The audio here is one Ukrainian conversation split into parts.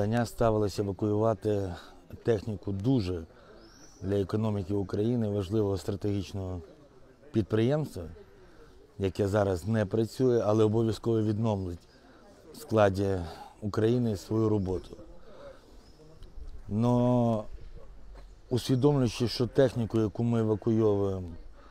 завдання ставилося евакуювати техніку дуже для економіки України важливого стратегічного підприємства, яке зараз не працює, але обов'язково відновить в складі України свою роботу. Но усвідомлюючи, що техніку, яку ми евакуйовуємо,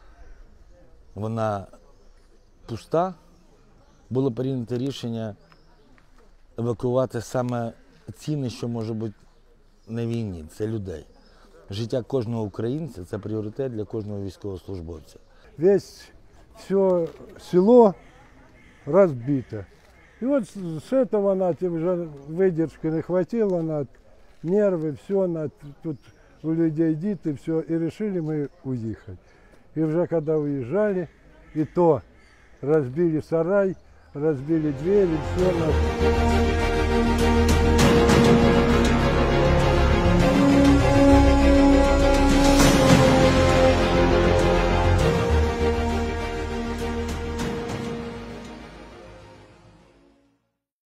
вона пуста, було прийнято рішення евакуювати саме цінне, що може бути на війні, це людей. Життя кожного українця – це пріоритет для кожного військовослужбовця. Все село разбито. И вот с этого уже выдержки не хватило, нервы, все, тут у людей дети, все, и решили мы уехать. И уже когда уезжали, и то разбили сарай, разбили двери, все.